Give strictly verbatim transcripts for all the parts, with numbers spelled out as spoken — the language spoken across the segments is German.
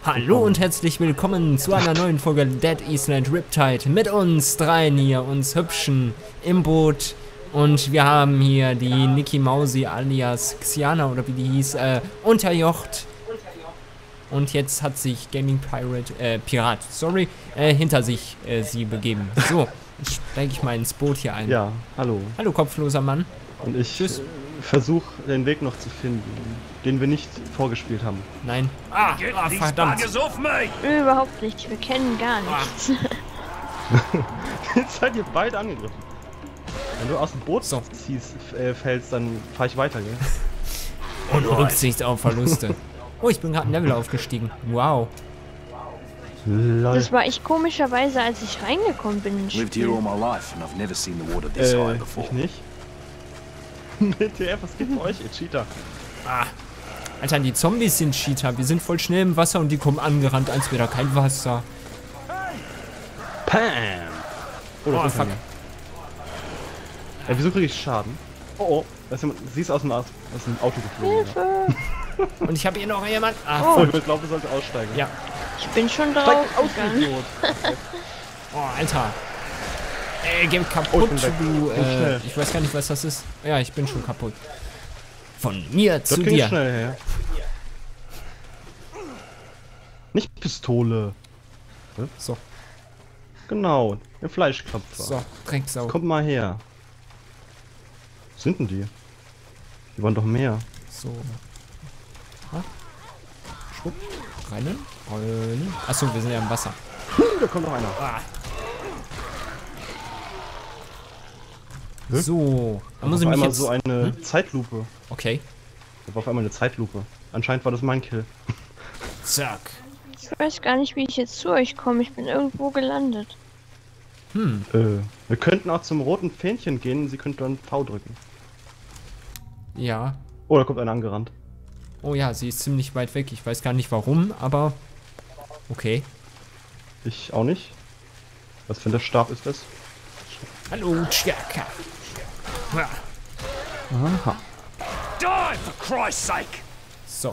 Hallo und herzlich willkommen zu einer neuen Folge Dead Island Riptide. Mit uns dreien hier, uns Hübschen im Boot. Und wir haben hier die Niki Mausi alias Xiana oder wie die hieß, äh, unterjocht. Und jetzt hat sich Gaming Pirate, äh, Pirat, sorry, äh, hinter sich äh, sie begeben. So, jetzt steige ich mal ins Boot hier ein. Ja, hallo. Hallo, kopfloser Mann. Und ich Tschüss. äh, versuche den Weg noch zu finden, den wir nicht vorgespielt haben. Nein. Ah, ah verdammt. Überhaupt nicht, wir kennen gar nichts. Jetzt seid ihr beide angegriffen. Wenn du aus dem Boot So. ziehst, äh, fällst, dann fahre ich weiter, gell? Und Rücksicht auf Verluste. Oh, ich bin gerade ein Level aufgestiegen. Wow. Lol. Das war ich komischerweise, als ich reingekommen bin ins Lived here Spiel. all my life and I've never seen the water this high Äh, before. ich nicht. W T F, was geht bei euch, ihr Cheater? Ah. Alter, die Zombies sind Cheater. Wir sind voll schnell im Wasser und die kommen angerannt, als wäre da kein Wasser. Pam! Oh, Oh, das ist fuck. einer. Ey, wieso kriege ich Schaden? Oh, oh. Da ist jemand, sie ist aus dem, aus dem Auto geflogen. Ja. Hilfe! Und ich habe hier noch jemand. Ah, Oh, voll. ich glaube, wir sollten aussteigen. Ja. Ich bin schon Steig drauf aus, gegangen. Idiot! Oh, Alter. Ey, geh Oh, kaputt, ich bin weg. du. Bin Äh, schnell. ich weiß gar nicht, was das ist. Ja, ich bin schon kaputt. Von mir Das zu ging dir. schnell her. Nicht Pistole. So, Genau, der Fleischkrapfer. so, Drecksau. Kommt mal her. Was sind denn die? Die waren doch mehr. So. Ha? Schwupp. Rennen. Rennen. Achso, wir sind ja im Wasser. Hm, da kommt noch einer. Ah. Hä? So, da muss Auf ich mich einmal jetzt... so eine Zeitlupe. Okay. Da war auf einmal eine Zeitlupe. Anscheinend war das mein Kill. Zack. Ich weiß gar nicht, wie ich jetzt zu euch komme. Ich bin irgendwo gelandet. Hm. Äh, wir könnten auch zum roten Fähnchen gehen. Sie könnten dann V drücken. Ja. Oh, da kommt einer angerannt. Oh ja, sie ist ziemlich weit weg. Ich weiß gar nicht warum, aber... Okay. Ich auch nicht. Was für ein Stab ist das? Hallo, Tschaka. Ja. Aha. Die, for Christ's sake! So.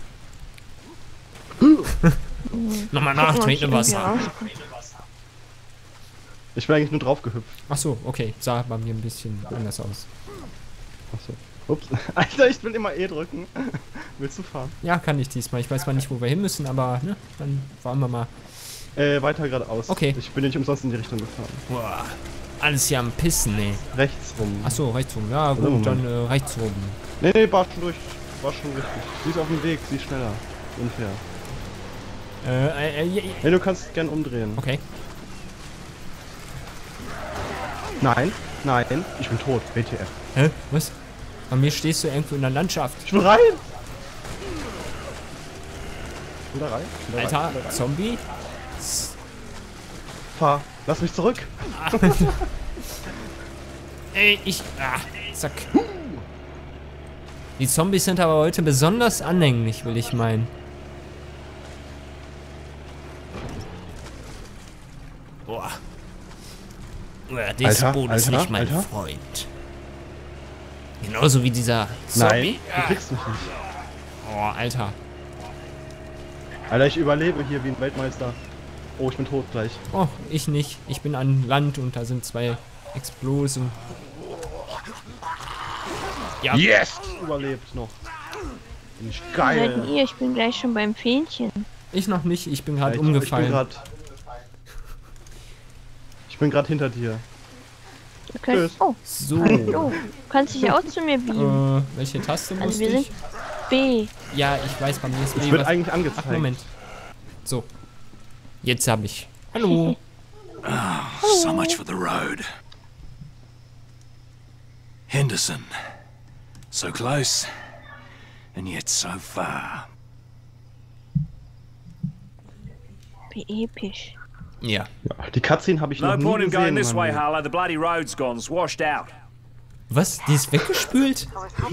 Nochmal Gucken, ob ich nachtreten im irgendwie Wasser. rauskomme. Ich bin eigentlich nur drauf gehüpft. Achso, okay. Sah bei mir ein bisschen anders aus. Achso. Ups. Alter, ich will immer E drücken. Willst du fahren? Ja, kann ich diesmal. Ich weiß zwar nicht, wo wir hin müssen, aber ne, dann fahren wir mal. Äh, weiter geradeaus. Okay. Ich bin nicht umsonst in die Richtung gefahren. Boah. Alles hier am Pissen, ey. Rechts rum. Achso, rechts rum. Ja, gut, Moment. dann äh, rechts rum. Nee, nee, war schon durch. War schon richtig. Sie ist auf dem Weg, sie ist schneller. Unfair. Äh, äh, äh, äh, Nee, du kannst gern umdrehen. okay. Nein, nein, ich bin tot. W T F. Hä? Was? Bei mir stehst du irgendwo in der Landschaft. Ich will rein! Ich will da rein. Ich will da Alter, rein. Ich will da rein. Zombie? Fahr. Lass mich zurück. Ey, ich... Ah, zack. Die Zombies sind aber heute besonders anhänglich, will ich meinen. Boah. Ja, dieser Alter, Boden ist Alter, nicht mein Alter. Freund. Genauso wie dieser Nein, Zombie. du kriegst mich nicht. Oh, Alter. Alter, ich überlebe hier wie ein Weltmeister. Oh, ich bin tot gleich. Oh, ich nicht. Ich bin an Land und da sind zwei Explosionen. Ja. Yes! Überlebt noch. Bin ich Wo seid denn geil. ihr? Ich bin gleich schon beim Fähnchen. Ich noch nicht. Ich bin gerade Ich- umgefallen. Ich bin grad, ich bin gerade hinter dir. Ihr könnt, Tschüss. oh, So. hallo. Du kannst dich auch zu mir beamen. Äh, welche Taste muss Also wir ich? sind B. Ja, ich weiß, bei mir ist Ich B wird was- eigentlich angezeigt. Ach, Moment. So. Jetzt habe ich. Hallo. So much for the road. Henderson. So close, and yet so far. Wie episch. Ja. Ja, die Cutscene habe ich noch No nie point in going gesehen. this way, Mann. Harlow. The bloody road's gone, it's washed out. Was? Die ist weggespült?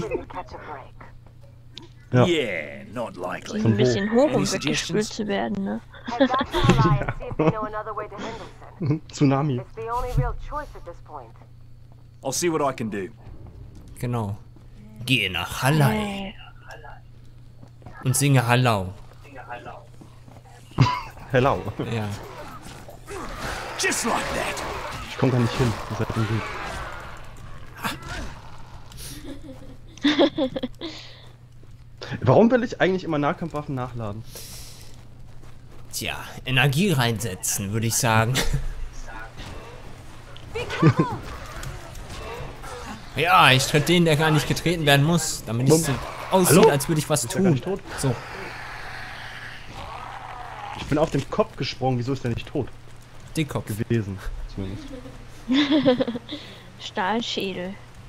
Ja. Yeah, not Die likely. sind ein bisschen hoch, um Any weggespült suggestions? zu werden, ne? Head back to Ally and see if they know another way to Henderson. Tsunami. It's the only real choice at this point. I'll see what I can do. Genau. Gehe nach Hallei und singe Hallau. Hello. Ja. Just like that. Ich komm gar nicht hin. Ihr seid im Weg. Warum will ich eigentlich immer Nahkampfwaffen nachladen? Tja, Energie reinsetzen, würde ich sagen. Ja, ich tritt den, der gar nicht getreten werden muss, damit es so aussieht, Hallo? als würde ich was Ist der gar tun. nicht tot? So, Ich bin auf den Kopf gesprungen. Wieso ist der nicht tot Dickkopf. gewesen? Zumindest. Stahlschädel.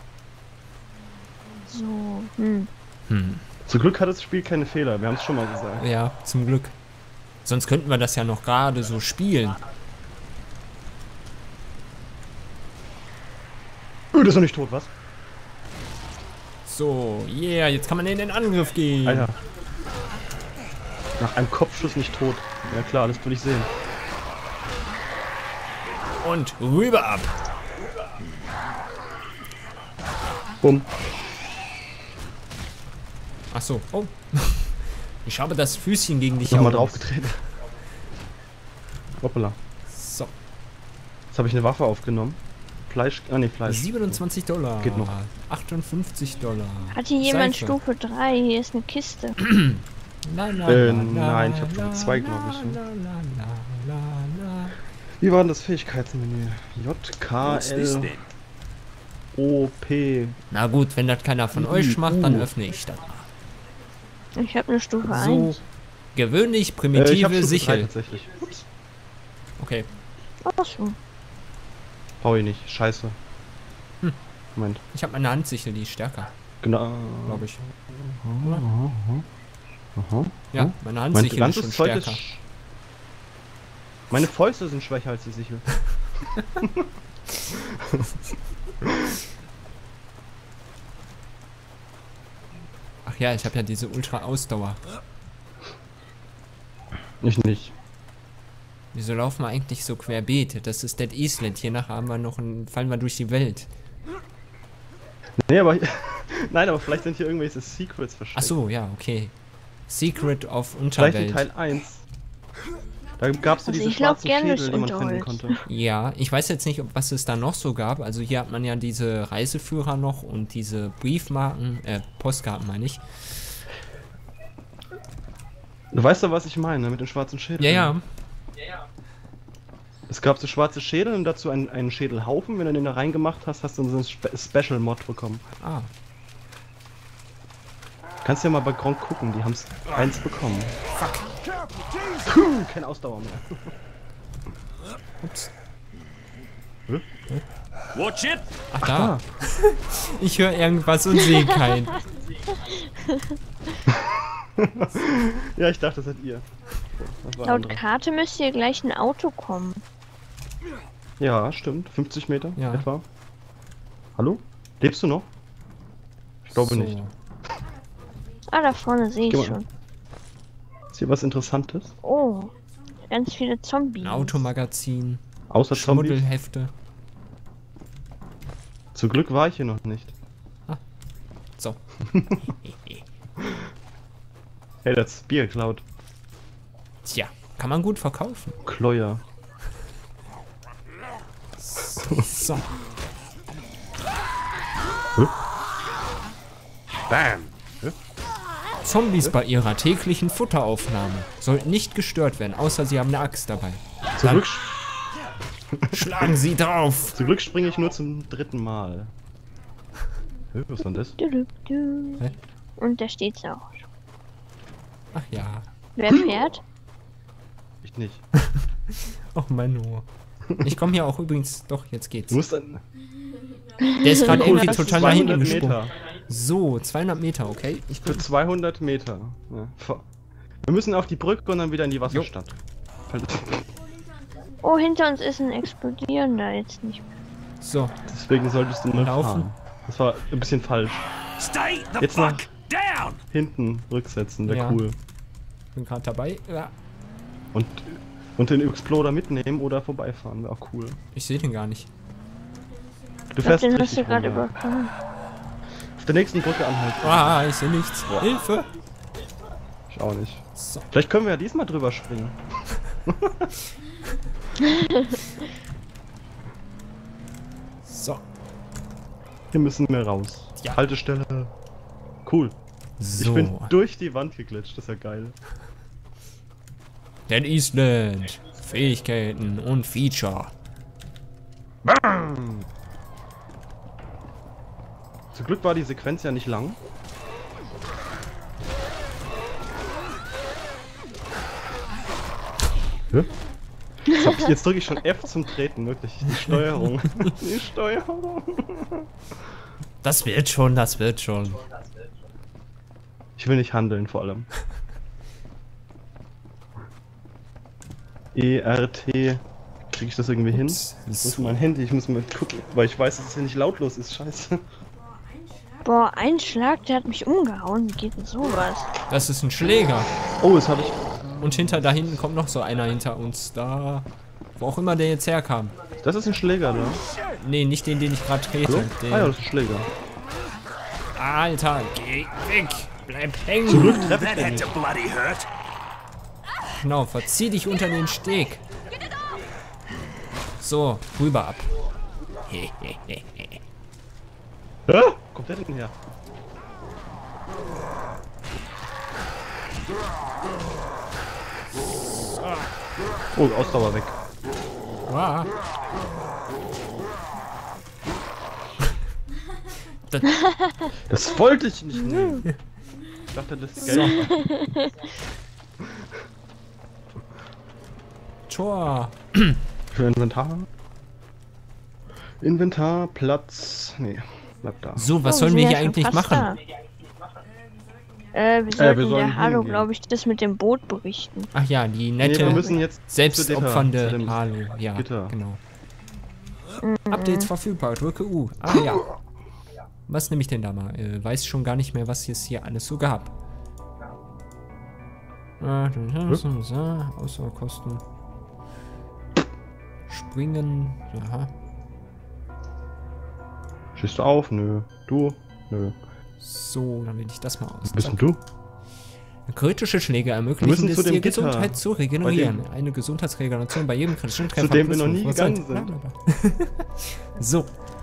So, hm. Hm. Zum Glück hat das Spiel keine Fehler. Wir haben es schon mal gesagt. Ja, zum Glück. Sonst könnten wir das ja noch gerade so spielen. Öh, der ist noch nicht tot, was? So, yeah, jetzt kann man in den Angriff gehen. Alter. Nach einem Kopfschuss nicht tot. Ja klar, das will ich sehen. Und rüber ab. Bumm. Ach so, oh. Ich habe das Füßchen gegen dich Nochmal auf. draufgetreten. Hoppala. So, Jetzt habe ich eine Waffe aufgenommen. Fleisch. Ah ne, Fleisch. siebenundzwanzig Dollar. Geht noch. achtundfünfzig Dollar. Hat hier jemand Seife. Stufe drei? Hier ist eine Kiste. La, la, Äh, la, nein, ich la, hab Stufe la, zwei, glaub ich, la, ne? la, la, la, la. Wie war denn das Fähigkeitsmenü? J, K, What's this L, then? O, P. Na gut, wenn das keiner von Uh, euch macht, dann uh. öffne ich das. Ich habe eine Stufe So, eins. gewöhnlich Äh, ich hab primitive Stufe drei Sichel. tatsächlich. Ups. Okay, Achso. Brauche ich nicht. Scheiße. Hm. Moment. ich habe meine Handsichel, die ist stärker, Genau. glaube ich. Aha. Ja, Hm? meine Mein Handsichel ist ganzes schon Zeug ist. stärker. sch- Meine Fäuste sind schwächer als die Sichel. Ach ja, ich habe ja diese Ultra-Ausdauer. Ich nicht. Wieso laufen wir eigentlich so querbeet? Das ist Dead Island. Hier nachher haben wir noch einen, fallen wir durch die Welt. Nee, aber. Nein, aber vielleicht sind hier irgendwelche Secrets versteckt. Ach so, ja, okay. Secret of Vielleicht in Unterwelt. Teil eins. Da gab es so Also diese ich lauf schwarzen gern Schädel, durchs die man finden Unterholz. konnte. Ja, ich weiß jetzt nicht, ob, was es da noch so gab. Also hier hat man ja diese Reiseführer noch und diese Briefmarken, äh, Postkarten meine ich. Du weißt doch, was ich meine, mit den schwarzen Schädeln. Ja, ja. Es gab so schwarze Schädel und dazu einen, einen Schädelhaufen. Wenn du den da reingemacht hast, hast du so einen Spe Special-Mod bekommen. Ah, Kannst ja mal bei Gronk gucken, die haben's eins bekommen. fuck. Puh, keine Ausdauer mehr. Ups. Watch it! Ach, da. Ich höre irgendwas und sehe keinen. Ja, ich dachte, das seid ihr. Das war Laut andere. Karte müsste hier gleich ein Auto kommen. Ja, stimmt. fünfzig Meter Ja. etwa. Hallo? Lebst du noch? Ich glaube So. nicht. Ah, da vorne sehe Geh ich mal. schon. Ist hier was Interessantes? Oh, ganz viele Zombies. Ein Automagazin, Außer Zombies? Schmuddelhefte. Zum Glück war ich hier noch nicht. So. Hey, das Bier geklaut. Tja, kann man gut verkaufen. Kleuer. So. Bam! Zombies bei ihrer täglichen Futteraufnahme sollten nicht gestört werden, außer sie haben eine Axt dabei. Zum Dann Glück, schlagen sie drauf. zum Glück springe ich nur zum dritten Mal. Hä, was war denn das? Du, du, du. Hä? Und da steht's auch. Ach ja. Wer fährt? Ich nicht. Oh Mann, oh. Ich komme hier auch übrigens. Doch, jetzt geht's. Du musst dann. Der ist gerade irgendwie total nach hinten zweihundert gesprungen. Meter. So, zweihundert Meter, okay. Ich Für zweihundert Meter. Ja. vor- Wir müssen auf die Brücke und dann wieder in die Wasserstadt. Oh, hinter uns ist ein explodierender jetzt nicht mehr. So, Deswegen solltest du nur Laufen. fahren. Das war ein bisschen falsch. Stay the Jetzt fuck noch. down! Hinten rücksetzen, wäre Ja. cool. bin gerade dabei. Ja, Und, und den Exploder mitnehmen oder vorbeifahren, wäre auch cool. ich sehe den gar nicht. Du Ich glaub, fährst den hast richtig du gerade runter. überfahren. Auf der nächsten Brücke anhalten. Ah, ich sehe nichts. Hilfe! Ich auch nicht. So. Vielleicht können wir ja diesmal drüber springen. So. Hier müssen wir raus. Ja. Haltestelle. Cool. So. Ich bin durch die Wand geglitscht, das ist ja geil. Dead Island. Fähigkeiten und Feature. Bam! Zum Glück war die Sequenz ja nicht lang. Hä? Jetzt, hab ich, jetzt drücke ich schon F zum Treten, wirklich. Die Steuerung. Die Steuerung. Das wird schon, das wird schon. Ich will nicht handeln, vor allem. E R T. Krieg ich das irgendwie hin? Ups, Das ist mein Handy, ich muss mal gucken, weil ich weiß, dass es hier nicht lautlos ist. Scheiße. Boah, ein Schlag, der hat mich umgehauen. Wie geht denn sowas? Das ist ein Schläger. Oh, das habe ich. Und hinter da hinten kommt noch so einer hinter uns. Da. Wo auch immer der jetzt herkam. Das ist ein Schläger, ne? Nee, nicht den, den ich gerade trete. Hallo? Den. Ah ja, das ist ein Schläger. Alter, geh weg. Bleib hängen. Zurück, treff ich That den had nicht. to bloody hurt. Genau, verzieh dich unter den Steg. So, rüber ab. Hä? Wo kommt der denn her? Oh, Ausdauer weg. Wow. Das, Das wollte ich nicht nehmen. Ich dachte, das ist Geld. Tor. Für Inventar. Inventar, Platz. Nee, bleibt da. So, was Oh, sollen sind wir ja hier schon eigentlich fast machen? da. Äh, wir sollten sollen der Halo, hingehen. glaube ich, das mit dem Boot berichten. Ach ja, die Nee, wir nette, müssen jetzt zu Gitter, zu selbstopfernde dem Halo. Ja, Gitter. genau. Updates verfügbar, drücke U. Ah ja. Was nehme ich denn da mal? Äh, weiß schon gar nicht mehr, was es hier alles so gab. Äh, Ausdauerkosten. Springen. Aha. Schießt du auf? Nö. Du? Nö. So, dann will ich das mal aus. Bist denn du? Kritische Schläge Wir ermöglichen müssen es zu dem dir, Gitter. Gesundheit zu regenerieren. Eine Gesundheitsregeneration bei jedem kritischen Treffer. dem wir plus noch nie fünf gegangen Prozent. sind. Blablabla. So,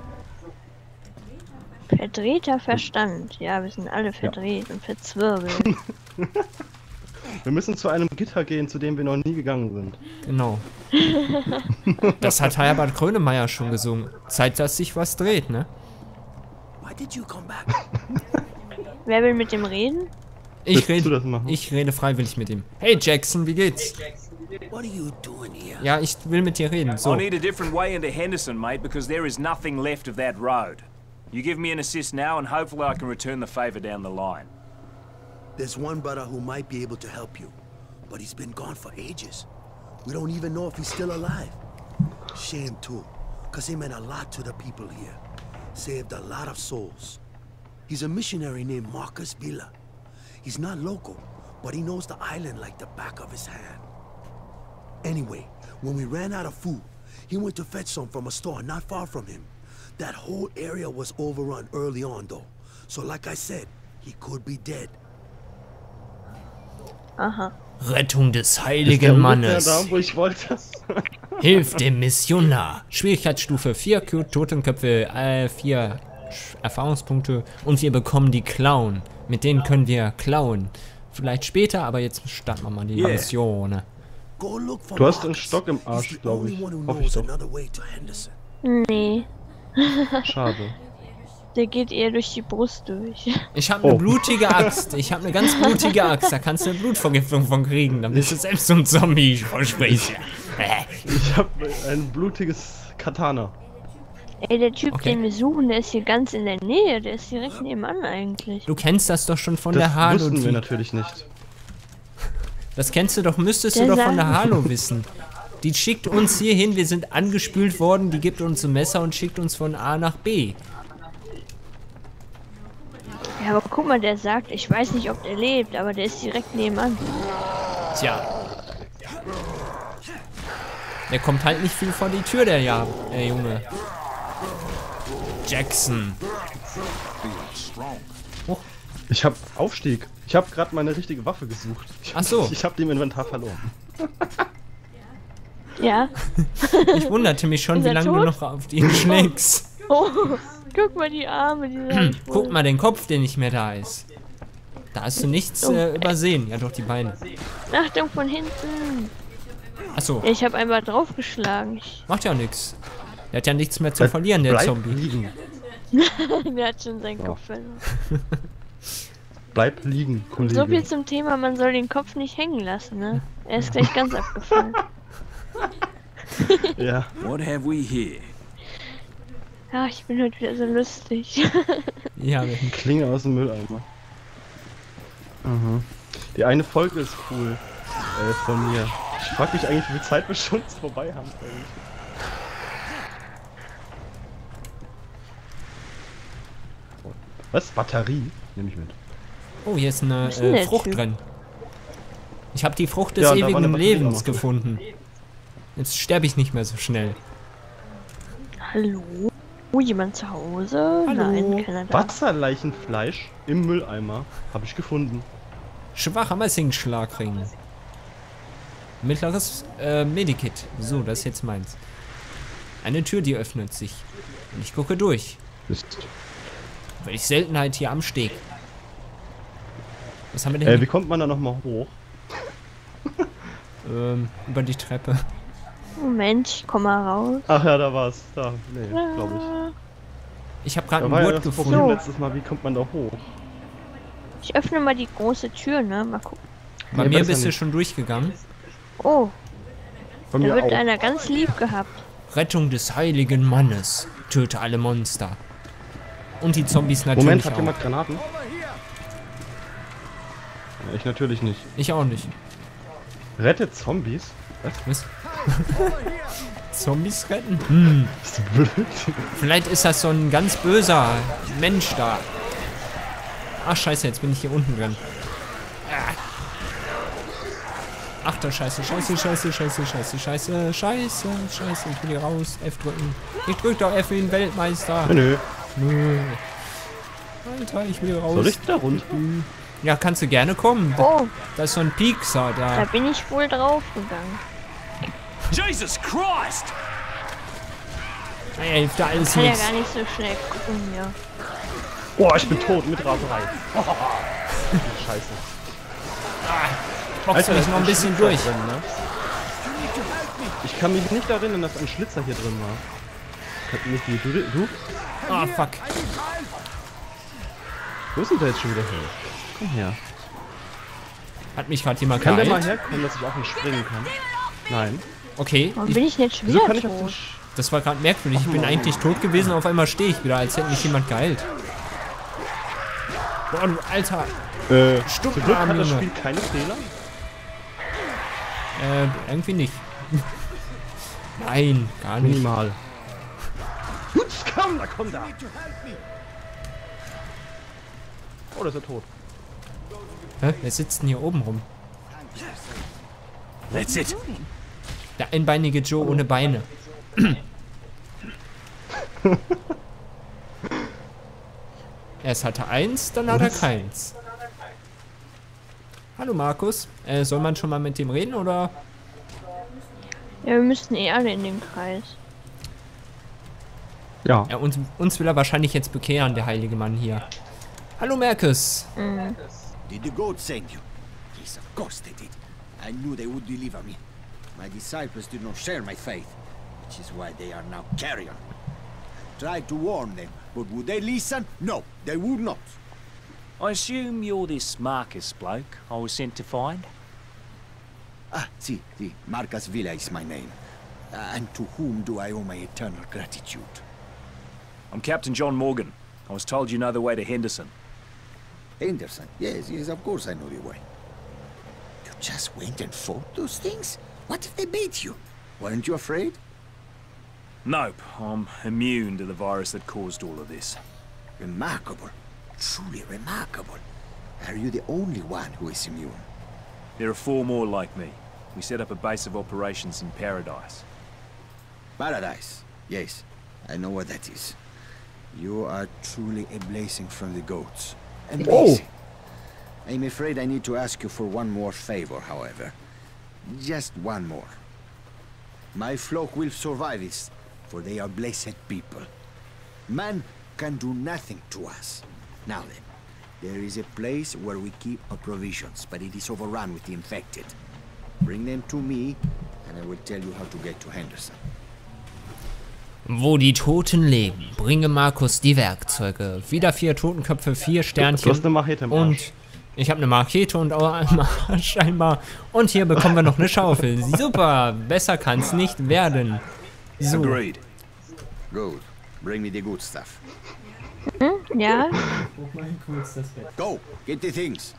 Verdrehter Verstand. Ja, wir sind alle verdreht und verzwirbelt. Wir müssen zu einem Gitter gehen, zu dem wir noch nie gegangen sind. genau. Das hat Herbert Grönemeyer schon gesungen. Zeit, dass sich was dreht, ne? Why did you come back? Wer will mit dem reden? Ich Willst du das rede, machen? ich rede freiwillig mit ihm. Hey Jackson, wie geht's? What are you doing here? Ja, ich will mit dir reden. I So, need a different way into Henderson, mate, because there is nothing left of that road. You give me an assist now, and hopefully I can return the favor down the line. There's one brother who might be able to help you, but he's been gone for ages. We don't even know if he's still alive. Shame too, cause he meant a lot to the people here. Saved a lot of souls. He's a missionary named Marcus Villa. He's not local, but he knows the island like the back of his hand. Anyway, when we ran out of food, he went to fetch some from a store not far from him. That whole area was overrun early on though. So like I said, he could be dead. Aha. Rettung des Ist der heiligen ungefähr Mannes. da, wo ich wollte. Hilf dem Missionar. Schwierigkeitsstufe vier, Q- Totenköpfe, äh, vier Sch- Erfahrungspunkte. Und wir bekommen die Clown. Mit denen können wir klauen. Vielleicht später, aber jetzt starten wir mal die Yeah. Mission. Go look for Du hast einen Marcus. Stock im He's Arsch, the glaube only ich. one who Hoffe ich knows doch. another way to Henderson. Nee, Schade. der geht eher durch die Brust durch. Ich habe eine Oh. blutige Axt. Ich habe eine ganz blutige Axt. Da kannst du eine Blutvergiftung von kriegen. Dann bist du selbst so ein Zombie. Ich verspreche. Ich habe ein blutiges Katana. Ey, der Typ, Okay. den wir suchen, der ist hier ganz in der Nähe. Der ist direkt nebenan eigentlich. Du kennst das doch schon von Das der Halo. wussten wir Die, natürlich nicht. das kennst du doch, müsstest Der du doch von der sagt- Halo wissen. Die schickt uns hier hin. Wir sind angespült worden. Die gibt uns ein Messer und schickt uns von A nach B. Ja, aber guck mal, der sagt, ich weiß nicht, ob der lebt, aber der ist direkt nebenan. Tja. Der kommt halt nicht viel vor die Tür, der ja, der Junge. Jackson. Ich habe Aufstieg. Ich habe gerade meine richtige Waffe gesucht. Ich, Ach so. Ich habe die im Inventar verloren. Ja. Ich wunderte mich schon, Ist wie er lange du tot? noch auf ihn schlägst. Oh, guck mal die Arme, die sind Guck mal den Kopf, der nicht mehr da ist. Da hast du nichts äh, übersehen. Ja doch, die Beine. Achtung von hinten. Achso, Ja, ich habe einmal draufgeschlagen. Ich, macht ja nichts. Der hat ja nichts mehr zu verlieren, der Bleib Zombie. liegen. der hat schon seinen Ja. Kopf verloren. Bleib liegen, Kollege. So viel zum Thema, man soll den Kopf nicht hängen lassen, ne? Er ist gleich ganz abgefallen. Ja. What have we here? Ja, ich bin heute wieder so lustig. Ja, wir- Klinge aus dem Mülleimer. Mhm. Die eine Folge ist cool. Äh, von mir. Ich frag mich eigentlich, wie viel Zeit wir schon vorbei haben. Eigentlich. Was? Batterie? Nehme ich mit. oh, hier ist eine Was ist denn äh, der Frucht Typ? drin. Ich habe die Frucht des Ja, da war ewigen eine Batterie Lebens noch. gefunden. Jetzt sterbe ich nicht mehr so schnell. Hallo? Oh, jemand zu Hause? Hallo? Nein, keiner da. Wasserleichenfleisch im Mülleimer habe ich gefunden. Schwacher Messingschlagring. Mittleres äh, Medikit. So, das ist jetzt meins. Eine Tür, die öffnet sich. Und ich gucke durch. Mist. Welch Seltenheit hier am Steg. Was haben wir denn Äh, hier? wie kommt man da nochmal hoch? Ähm, über die Treppe. Moment, ich komm mal raus. Ach ja, da war's. Da. Nee, glaube ich. Ich habe gerade Da ein war ja Wort das Problem gefunden. letztes Mal, wie kommt man da hoch? Ich öffne mal die große Tür, ne? Mal gucken. Bei Nee, mir besser bist du nicht. schon durchgegangen. Oh, Von da mir wird auch. einer ganz lieb gehabt. Rettung des heiligen Mannes. Töte alle Monster. Und die Zombies natürlich Moment, hat auch. jemand Granaten? Ja, ich natürlich nicht. Ich auch nicht. Rettet Zombies? Was? Was? Zombies retten? Hm. Bist du blöd? Vielleicht ist das so ein ganz böser Mensch da. Ach scheiße, jetzt bin ich hier unten drin. Ah. Ach du Scheiße, Scheiße, Scheiße, Scheiße, Scheiße, Scheiße, Scheiße, Scheiße, ich will hier raus. F drücken. Ich drück doch F wie ein Weltmeister. Nö. Nö. Alter, ich will raus. Soll ich da runter? Ja, kannst du gerne kommen. Oh, Da ist so ein Piekser da da. bin ich wohl draufgegangen. Jesus Christ! Ey, hilft da alles Kann ja nichts. gar nicht so schnell gucken hier. Boah, ich bin tot mit Raserei. Scheiße. Box mich noch ein bisschen durch. Drin, ne? Ich kann mich nicht erinnern, dass ein Schlitzer hier drin war. Kann nicht die, du, du? Ah, fuck. Wo ist denn der jetzt schon wieder her? Komm her. Hat mich gerade jemand Kann der mal geheilt? herkommen, dass ich auch nicht springen kann? Nein. Okay, Warum ich, bin ich jetzt schon Wieso wieder kann ich auf den tot? Sch das war gerade merkwürdig. Ich bin eigentlich tot gewesen, auf einmal stehe ich wieder, als hätte mich jemand geheilt. Boah, du Alter. Äh, Stumm, zum Glück hat das Junge. Spiel keine Fehler. Äh, irgendwie nicht. Nein, gar nicht. Minimal. Hutsch, komm, da komm da. Oh, das ist er tot. Hä? Wer sitzt denn hier oben rum? That's it. Der einbeinige Joe ohne Beine. Erst hatte eins, dann hat er keins. Hallo Markus. Äh, soll man schon mal mit dem reden oder? Ja, wir müssten eh alle in den Kreis. Ja. Ja, uns, uns will er wahrscheinlich jetzt bekehren, der heilige Mann hier. Hallo Markus. Did the goats send you? Yes, of course they did. I knew they would deliver me. My disciples did not share my faith, which is why they are now carrion. Tried to warn them, but would they listen? No, they would not. I assume you're this Marcus bloke I was sent to find? Ah, see, see, Marcus Villa is my name. Uh, and to whom do I owe my eternal gratitude? I'm Captain John Morgan. I was told you know the way to Henderson. Henderson, yes, yes, of course I know the way. You just went and fought those things? What if they beat you? Weren't you afraid? Nope, I'm immune to the virus that caused all of this. Remarkable. Truly remarkable. Are you the only one who is immune? There are four more like me. We set up a base of operations in Paradise. Paradise. Yes, I know what that is. You are truly a blessing from the goats. Amazing. I'm afraid I need to ask you for one more favor, however. Just one more. My flock will survive this, for they are blessed people. Man can do nothing to us. Now then, there is a place where we keep our provisions, but it is overrun with the infected. Bring them to me, and I will tell you how to get to Henderson. Wo die Toten leben, bringe Markus die Werkzeuge. Wieder vier Totenköpfe, vier Sternchen. Du hast eine Machete im Arsch. Und ich habe eine Machete und auch einmal scheinbar. Und hier bekommen wir noch eine Schaufel. Super, besser kann es nicht werden. So. Agreed. Good. Bring me the good stuff. Hm? Ja? Go, get the things.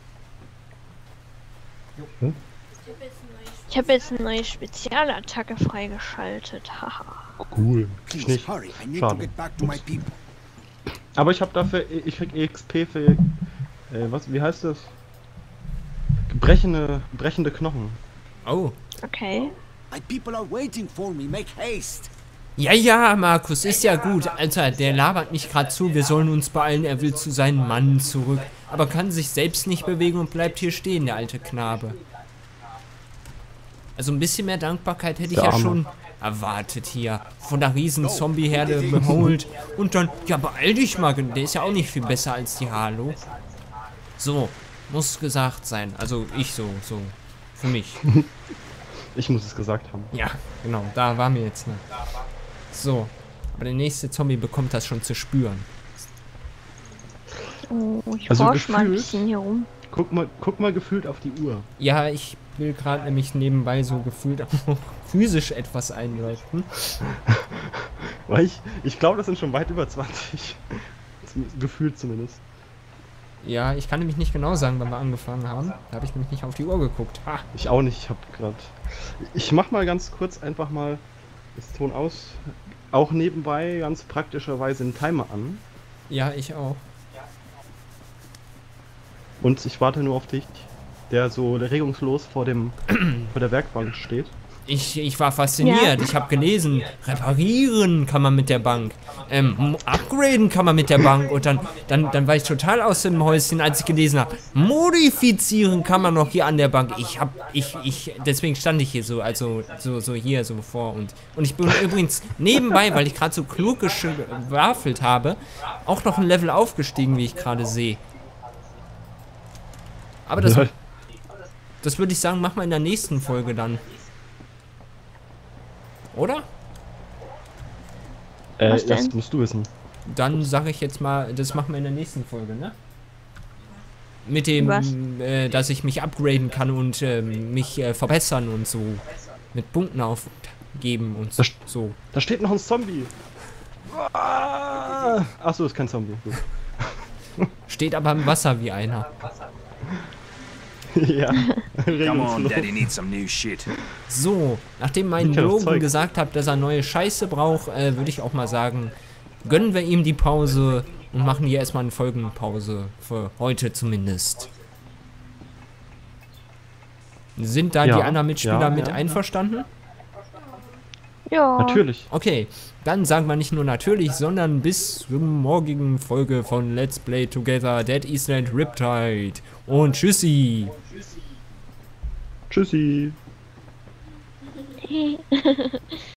Ich habe jetzt eine neue Spezialattacke freigeschaltet. Haha. Cool. Ich Please nicht. hurry. I need Schade. to get back to my people. Aber ich habe dafür, ich krieg E X P für, äh, was, wie heißt das? Brechende, brechende Knochen. Oh. Okay. My people are waiting for me. Make haste. Ja, ja, Markus, ist ja gut. Alter, der labert mich gerade zu. Wir sollen uns beeilen. Er will zu seinen Mann zurück. Aber kann sich selbst nicht bewegen und bleibt hier stehen, der alte Knabe. Also ein bisschen mehr Dankbarkeit hätte ich Der ja Arme. schon erwartet hier. Von der riesen Zombie-Herde beholt. Und dann, ja, beeil dich mal. Der ist ja auch nicht viel besser als die Halo. So, muss gesagt sein. Also ich so, so. Für mich. Ich muss es gesagt haben. Ja, genau, da war mir jetzt ne. So, aber der nächste Zombie bekommt das schon zu spüren. Oh, ich Also forsch mal ein gefühlt- bisschen hier rum. Guck mal, guck mal gefühlt auf die Uhr. Ja, ich will gerade nämlich nebenbei so gefühlt auch physisch etwas einleuchten. Weil ich, ich glaube, das sind schon weit über zwanzig. Zum, gefühlt zumindest. Ja, ich kann nämlich nicht genau sagen, wann wir angefangen haben. Da habe ich nämlich nicht auf die Uhr geguckt. Ha! Ich auch nicht, ich hab grad. Ich mach mal ganz kurz einfach mal das Ton aus. Auch nebenbei ganz praktischerweise einen Timer an. Ja, ich auch. Und ich warte nur auf dich, der so regungslos vor dem vor der Werkbank steht. Ich, ich war fasziniert. Ich habe gelesen, reparieren kann man mit der Bank. Ähm, upgraden kann man mit der Bank. Und dann, dann, dann war ich total aus dem Häuschen, als ich gelesen habe, modifizieren kann man noch hier an der Bank. Ich hab, ich, ich, deswegen stand ich hier so, also so, so hier so vor. Und, und ich bin übrigens nebenbei, weil ich gerade so klug geschwafelt habe, auch noch ein Level aufgestiegen, wie ich gerade sehe. Aber das, Ja. das würde ich sagen, machen wir in der nächsten Folge dann. Oder? Äh, Was das denn? musst du wissen. Dann sage ich jetzt mal, das machen wir in der nächsten Folge, ne? Mit dem, Was? äh, dass ich mich upgraden kann und ähm, mich äh, verbessern und so. Mit Punkten aufgeben und Das- so. Da steht noch ein Zombie. Ah! Achso, ist kein Zombie. Gut. Steht aber im Wasser wie einer. Ja. Come on, regungslos. Daddy needs some new shit. So, nachdem mein Liegt ja noch Logan Zeug. gesagt hat, dass er neue Scheiße braucht, äh, würde ich auch mal sagen, gönnen wir ihm die Pause und machen hier erstmal eine Folgenpause. Für heute zumindest. Sind da Ja, die anderen Mitspieler ja, mit ja, ja. einverstanden? Ja. Natürlich. Okay, dann sagen wir nicht nur natürlich, sondern bis zur morgigen Folge von Let's Play Together Dead Island Riptide. Und tschüssi. Tschüssi.